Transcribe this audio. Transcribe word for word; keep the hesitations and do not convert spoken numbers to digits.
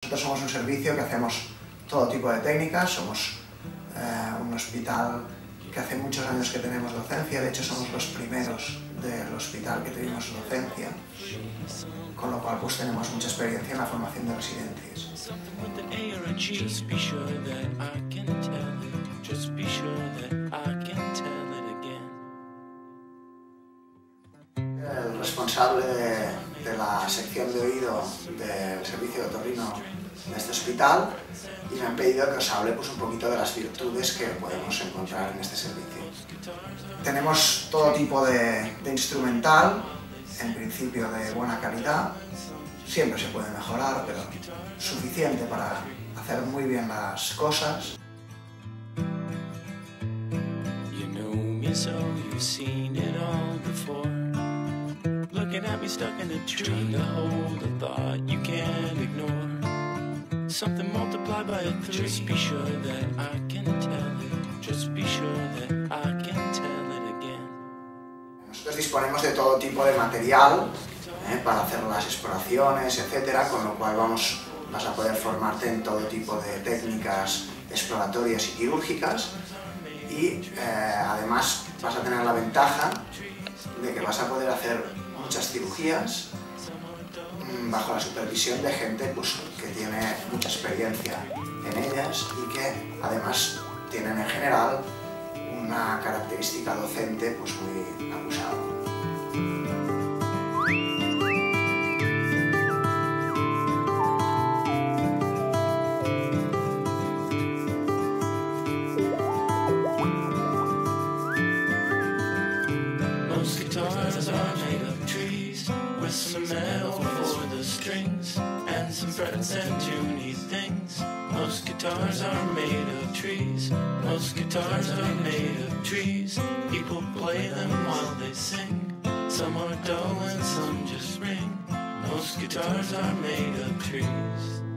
Nosotros somos un servicio que hacemos todo tipo de técnicas, somos eh, un hospital que hace muchos años que tenemos docencia, de hecho somos los primeros del hospital que tuvimos docencia, con lo cual pues tenemos mucha experiencia en la formación de residentes. El responsable de, de la sección de oído del servicio de otorrino de este hospital y me han pedido que os hable pues, un poquito de las virtudes que podemos encontrar en este servicio. Tenemos todo tipo de, de instrumental, en principio de buena calidad, siempre se puede mejorar, pero suficiente para hacer muy bien las cosas. Looking at me stuck in a tree, trying to hold a thought you can't ignore. Something multiplied by a three. Just be sure that I can tell it. Just be sure that I can tell it again. Nosotros disponemos de todo tipo de material eh, para hacer las exploraciones, etcétera, con lo cual vamos, vas a poder formarte en todo tipo de técnicas exploratorias y quirúrgicas y eh, además vas a tener la ventaja de que vas a poder hacer muchas cirugías bajo la supervisión de gente pues, que tiene mucha experiencia en ellas y que además tienen en general una característica docente pues, muy acusada. Most guitars are made of trees, with some metal for the strings, and some frets and tuney things. Most guitars are made of trees, most guitars are made of trees. People play them while they sing, some are dull and some just ring. Most guitars are made of trees.